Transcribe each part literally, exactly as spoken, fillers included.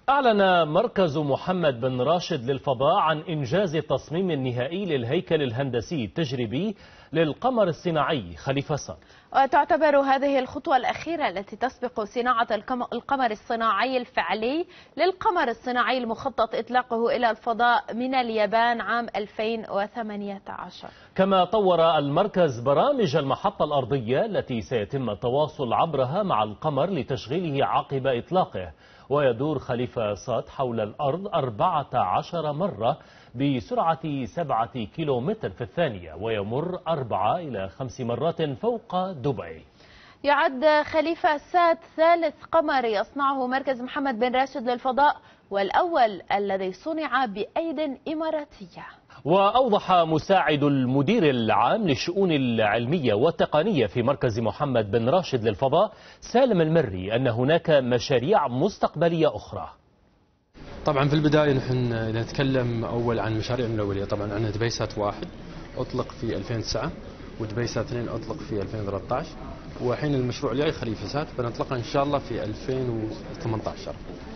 أعلن مركز محمد بن راشد للفضاء عن إنجاز التصميم النهائي للهيكل الهندسي التجريبي للقمر الصناعي خليفة صاد. وتعتبر هذه الخطوة الأخيرة التي تسبق صناعة القمر الصناعي الفعلي للقمر الصناعي المخطط إطلاقه إلى الفضاء من اليابان عام ألفين وثمانية عشر. كما طور المركز برامج المحطة الأرضية التي سيتم التواصل عبرها مع القمر لتشغيله عقب إطلاقه، ويدور خليفة صاد حول الأرض أربعة عشر مرة بسرعة سبعة كيلومتر في الثانية، ويمر أربعة إلى خمس مرات فوق دبي. يعد خليفة صاد ثالث قمر يصنعه مركز محمد بن راشد للفضاء، والأول الذي صنع بأيد إماراتية. وأوضح مساعد المدير العام للشؤون العلمية والتقنية في مركز محمد بن راشد للفضاء سالم المري أن هناك مشاريع مستقبلية أخرى. طبعا في البداية نحن إذا نتكلم أول عن مشاريعنا الأولية، طبعا عندنا دبيسات واحد أطلق في ألفين وتسعة ودبيسات اثنين أطلق في ألفين وثلاثة عشر، وحين المشروع الجاي خليفة صاد بنطلقها إن شاء الله في ألفين وثمانية عشر.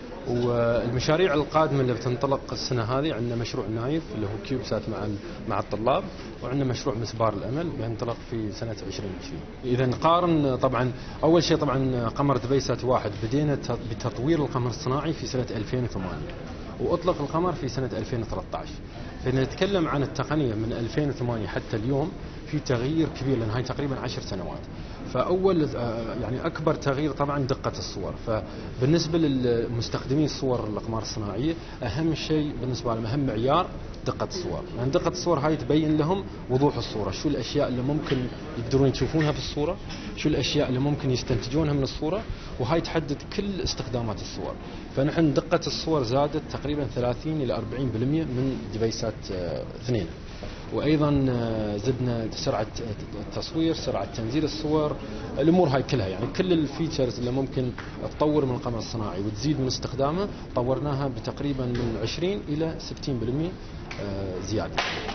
والمشاريع القادمة اللي بتنطلق السنة هذه عندنا مشروع نايف اللي هو كيوبسات مع مع الطلاب، وعندنا مشروع مسبار الأمل بينطلق في سنة عشرين عشرين. إذا نقارن طبعا أول شيء طبعا قمر دبيسات واحد بدينا بتطوير القمر الصناعي في سنة ألفين وثمانية وأطلق القمر في سنة ألفين وثلاثة عشر. فنتكلم عن التقنية من ألفين وثمانية حتى اليوم في تغيير كبير، لأن هاي تقريبا عشر سنوات. فأول يعني أكبر تغيير طبعا دقة الصور. فبالنسبة للمستخدمين الصور الأقمار الصناعية أهم شيء بالنسبة لهم أهم معيار دقة الصور، لأن يعني دقة الصور هاي تبين لهم وضوح الصورة، شو الأشياء اللي ممكن يقدرون يشوفونها في الصورة، شو الأشياء اللي ممكن يستنتجونها من الصورة، وهاي تحدد كل استخدامات الصور. فنحن دقة الصور زادت تقريبا ثلاثين إلى أربعين بالمئة من ديفايسات اثنين، وأيضا زدنا سرعة التصوير، سرعة تنزيل الصور، الأمور هاي كلها يعني كل الفيتشرز اللي ممكن تطور من القمر الصناعي وتزيد من استخدامه طورناها بتقريبا من عشرين إلى ستين بالمئة زيادة.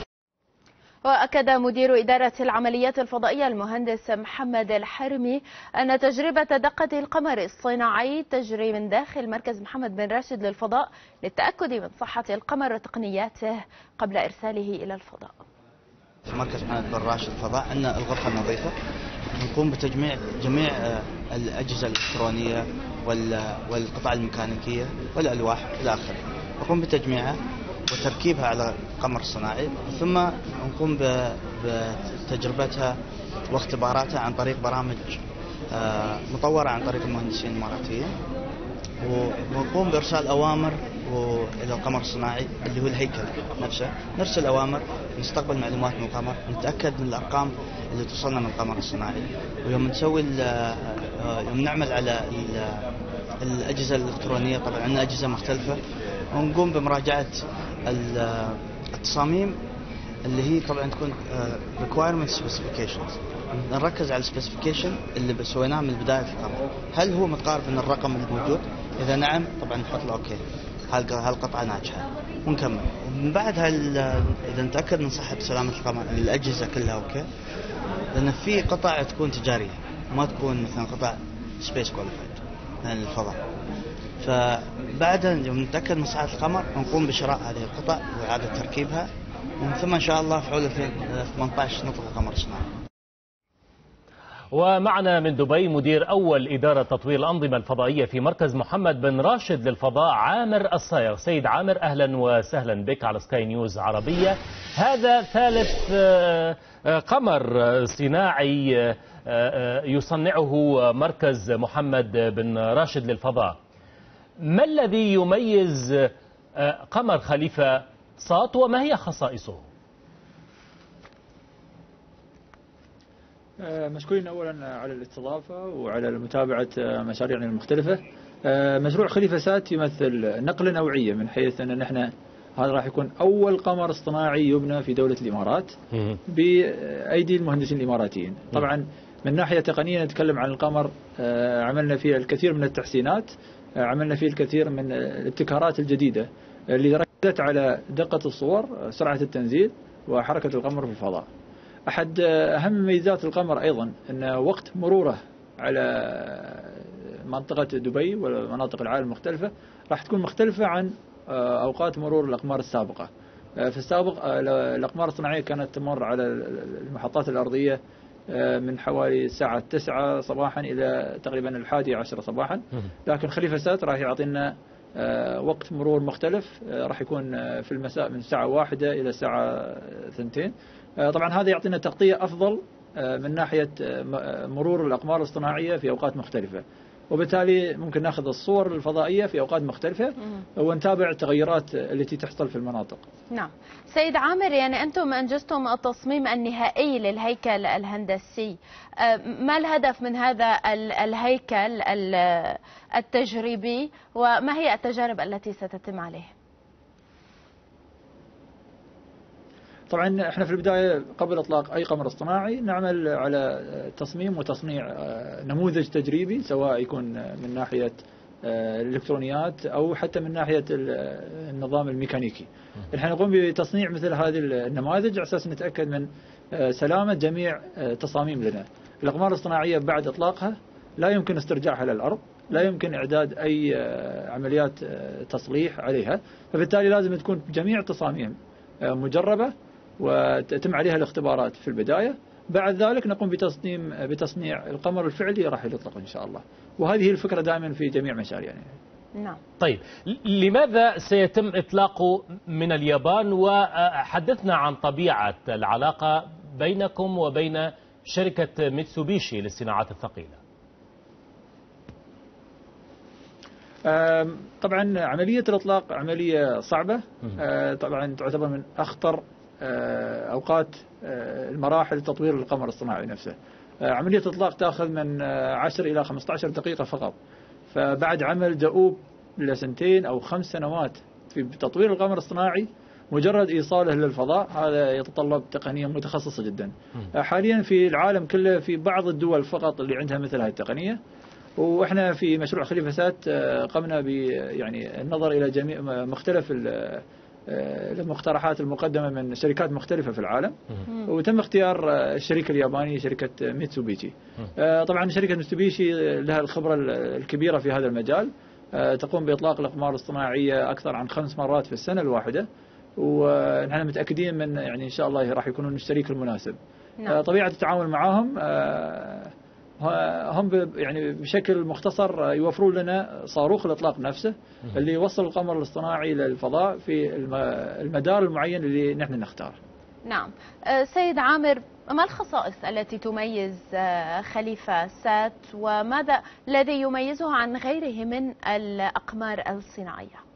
وأكد مدير إدارة العمليات الفضائية المهندس محمد الحرمي أن تجربة دقة القمر الصناعي تجري من داخل مركز محمد بن راشد للفضاء للتأكد من صحة القمر وتقنياته قبل إرساله إلى الفضاء. في مركز محمد بن راشد للفضاء عندنا الغرفة النظيفة، نقوم بتجميع جميع الأجهزة الإلكترونية والقطع الميكانيكية والألواح إلى آخره، نقوم بتجميعها وتركيبها على القمر الصناعي، ثم نقوم بتجربتها واختباراتها عن طريق برامج مطورة عن طريق المهندسين الإماراتيين، ونقوم بإرسال أوامر إلى القمر الصناعي اللي هو الهيكل نفسه، نرسل أوامر، نستقبل معلومات من القمر، نتأكد من الأرقام اللي توصلنا من القمر الصناعي، ويوم نسوي يوم نعمل على الأجهزة الإلكترونية طبعا عندنا أجهزة مختلفة، ونقوم بمراجعة التصاميم اللي هي طبعا تكون requirement specifications، نركز على السبيسيفيكيشن اللي سويناه من البداية في القمر، هل هو متقارب من الرقم الموجود؟ إذا نعم طبعا نحط له أوكي هالقطعة ناجحة ونكمل. ومن بعد إذا نتأكد من صحة سلامة القمر الأجهزة كلها أوكي، لأن في قطع تكون تجارية ما تكون مثلا قطع سبيس كواليفايد من الفضاء، فبعد يوم نتأكد من صحة القمر نقوم بشراء هذه القطع وإعادة تركيبها، ومن ثم إن شاء الله في عام ألفين وثمانية عشر نطلق القمر الصناعي. ومعنا من دبي مدير أول إدارة تطوير الأنظمة الفضائية في مركز محمد بن راشد للفضاء عامر الصايغ. سيد عامر أهلا وسهلا بك على سكاي نيوز عربية. هذا ثالث قمر صناعي يصنعه مركز محمد بن راشد للفضاء، ما الذي يميز قمر خليفة صاد وما هي خصائصه؟ مشكورين أولا على الاستضافة وعلى متابعة مشاريعنا المختلفة. مشروع خليفة صاد يمثل نقلة نوعية من حيث أن نحن هذا راح يكون أول قمر اصطناعي يبنى في دولة الإمارات بأيدي المهندسين الإماراتيين. طبعا من ناحية تقنية نتكلم عن القمر، عملنا فيه الكثير من التحسينات، عملنا فيه الكثير من الابتكارات الجديدة اللي ركزت على دقة الصور، سرعة التنزيل، وحركة القمر في الفضاء. أحد أهم ميزات القمر أيضا أن وقت مروره على منطقة دبي ومناطق العالم المختلفة راح تكون مختلفة عن أوقات مرور الأقمار السابقة. في السابق الأقمار الصناعية كانت تمر على المحطات الأرضية من حوالي الساعة تسعة صباحا إلى تقريبا الحادية عشرة صباحا، لكن خليفة سات راح يعطينا وقت مرور مختلف، راح يكون في المساء من الساعة واحدة إلى الساعة ثنتين. طبعا هذا يعطينا تغطية أفضل من ناحية مرور الأقمار الصناعية في أوقات مختلفة، وبالتالي ممكن ناخذ الصور الفضائية في أوقات مختلفة ونتابع التغيرات التي تحصل في المناطق. نعم سيد عامر، يعني أنتم أنجزتم التصميم النهائي للهيكل الهندسي، ما الهدف من هذا الهيكل التجريبي وما هي التجارب التي ستتم عليه؟ طبعا احنا في البداية قبل اطلاق اي قمر اصطناعي نعمل على تصميم وتصنيع نموذج تجريبي، سواء يكون من ناحية الالكترونيات او حتى من ناحية النظام الميكانيكي. احنا نقوم بتصنيع مثل هذه النماذج على اساس نتأكد من سلامة جميع تصاميم لنا. الاقمار الاصطناعية بعد اطلاقها لا يمكن استرجاعها للارض، لا يمكن اعداد اي عمليات تصليح عليها، فبالتالي لازم تكون جميع تصاميم مجربة وتتم عليها الاختبارات في البداية. بعد ذلك نقوم بتصميم بتصنيع القمر الفعلي راح يطلق إن شاء الله، وهذه هي الفكرة دائما في جميع مشاريعنا. نعم. طيب لماذا سيتم إطلاقه من اليابان؟ وحدثنا عن طبيعة العلاقة بينكم وبين شركة ميتسوبيشي للصناعات الثقيلة. طبعا عملية الإطلاق عملية صعبة، طبعا تعتبر من أخطر أوقات المراحل تطوير القمر الصناعي نفسه. عملية الإطلاق تأخذ من عشر إلى خمسة عشر دقيقة فقط، فبعد عمل دؤوب لسنتين أو خمس سنوات في تطوير القمر الصناعي مجرد إيصاله للفضاء هذا يتطلب تقنية متخصصة جدا. حاليا في العالم كله في بعض الدول فقط اللي عندها مثل هذه التقنية، واحنا في مشروع خليفة سات قمنا ب يعني النظر الى جميع مختلف المقترحات المقدمه من شركات مختلفه في العالم، وتم اختيار الشركه الياباني شركه ميتسوبيشي. طبعا شركه ميتسوبيشي لها الخبره الكبيره في هذا المجال، تقوم باطلاق الاقمار الصناعيه اكثر عن خمس مرات في السنه الواحده، ونحن متاكدين من يعني ان شاء الله راح يكونون الشريك المناسب. نعم. طبيعه التعامل معهم هم يعني بشكل مختصر يوفرون لنا صاروخ الإطلاق نفسه اللي يوصل القمر الاصطناعي للفضاء في المدار المعين اللي نحن نختاره. نعم سيد عامر، ما الخصائص التي تميز خليفة سات وماذا الذي يميزه عن غيره من الأقمار الصناعية؟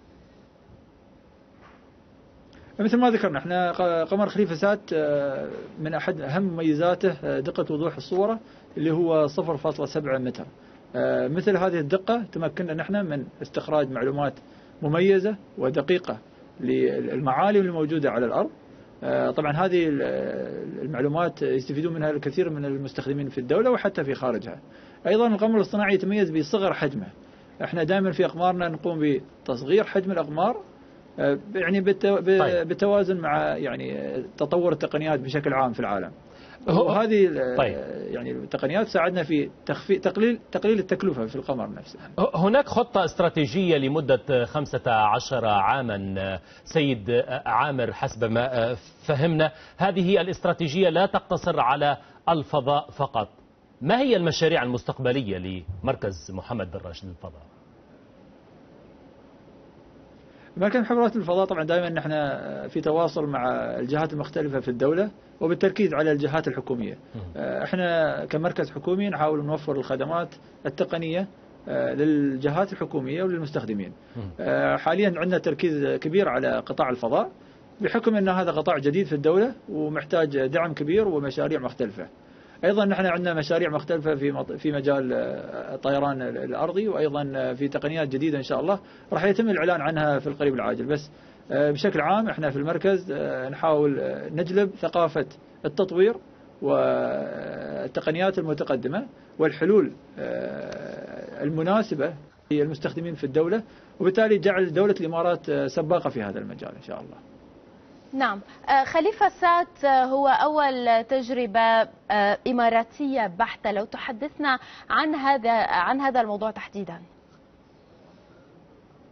مثل ما ذكرنا احنا قمر خليفة سات من أحد أهم مميزاته دقة وضوح الصورة اللي هو صفر فاصلة سبعة متر. مثل هذه الدقة تمكننا نحن من استخراج معلومات مميزة ودقيقة للمعالم الموجودة على الأرض. طبعا هذه المعلومات يستفيدون منها الكثير من المستخدمين في الدولة وحتى في خارجها. أيضا القمر الاصطناعي يتميز بصغر حجمه. احنا دائما في أقمارنا نقوم بتصغير حجم الأقمار يعني بالتوازن مع يعني تطور التقنيات بشكل عام في العالم. وهذه طيب. يعني التقنيات تساعدنا في تخفيف تقليل تقليل التكلفة في القمر نفسه. هناك خطة استراتيجية لمدة خمسة عشر عاما سيد عامر حسب ما فهمنا، هذه الاستراتيجية لا تقتصر على الفضاء فقط. ما هي المشاريع المستقبلية لمركز محمد بن راشد للفضاء؟ مركز محمد للفضاء طبعا دائما نحن في تواصل مع الجهات المختلفة في الدولة وبالتركيز على الجهات الحكومية. احنا كمركز حكومي نحاول نوفر الخدمات التقنية للجهات الحكومية وللمستخدمين. حاليا عندنا تركيز كبير على قطاع الفضاء بحكم ان هذا قطاع جديد في الدولة ومحتاج دعم كبير ومشاريع مختلفة. ايضا نحن عندنا مشاريع مختلفه في في مجال الطيران الارضي، وايضا في تقنيات جديده ان شاء الله راح يتم الاعلان عنها في القريب العاجل. بس بشكل عام احنا في المركز نحاول نجلب ثقافه التطوير والتقنيات المتقدمه والحلول المناسبه للمستخدمين في الدوله، وبالتالي جعل دوله الامارات سباقه في هذا المجال ان شاء الله. نعم، خليفة سات هو أول تجربة إماراتية بحتة، لو تحدثنا عن هذا عن هذا الموضوع تحديدا.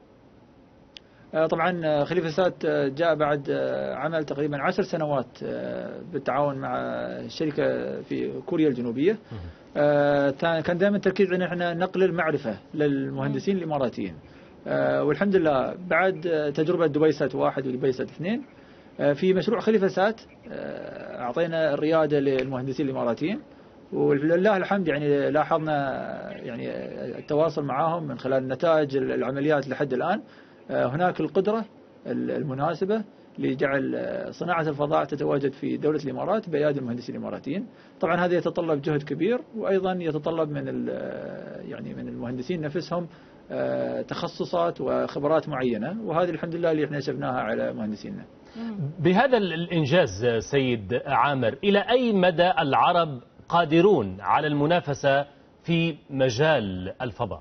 طبعا خليفة سات جاء بعد عمل تقريبا عشر سنوات بالتعاون مع الشركة في كوريا الجنوبية. كان دائما التركيز على احنا نقل المعرفة للمهندسين الإماراتيين، والحمد لله بعد تجربة دبي سات واحد ودبي سات اثنين في مشروع خليفة سات أعطينا الريادة للمهندسين الإماراتيين، ولله الحمد يعني لاحظنا يعني التواصل معهم من خلال نتائج العمليات لحد الآن. هناك القدرة المناسبة لجعل صناعة الفضاء تتواجد في دولة الإمارات بأيادي المهندسين الإماراتيين. طبعا هذا يتطلب جهد كبير، وأيضا يتطلب من يعني من المهندسين نفسهم تخصصات وخبرات معينة، وهذه الحمد لله اللي احنا شفناها على مهندسينا. بهذا الإنجاز سيد عامر، إلى أي مدى العرب قادرون على المنافسة في مجال الفضاء؟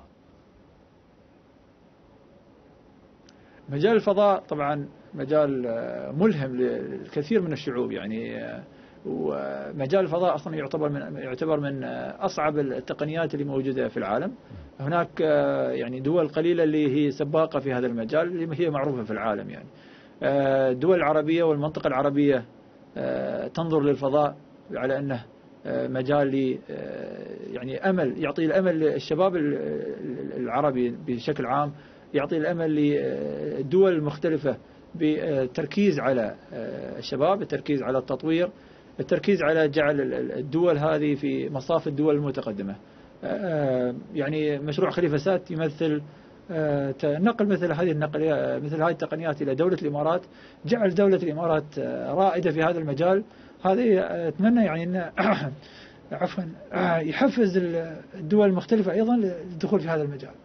مجال الفضاء طبعا مجال ملهم للكثير من الشعوب، يعني ومجال الفضاء أصلا يعتبر من يعتبر من أصعب التقنيات اللي موجودة في العالم. هناك يعني دول قليلة اللي هي سباقة في هذا المجال اللي هي معروفة في العالم. يعني الدول العربية والمنطقة العربية تنظر للفضاء على أنه مجال لي يعني أمل، يعطي الأمل للشباب العربي بشكل عام، يعطي الأمل للدول المختلفة بالتركيز على الشباب، التركيز على التطوير، التركيز على جعل الدول هذه في مصاف الدول المتقدمة. يعني مشروع خليفة سات يمثل نقل مثل هذه النقل مثل هذه التقنيات إلى دولة الإمارات، جعل دولة الإمارات رائدة في هذا المجال. هذه أتمنى يعني أن عفوا يحفز الدول المختلفة أيضا للدخول في هذا المجال.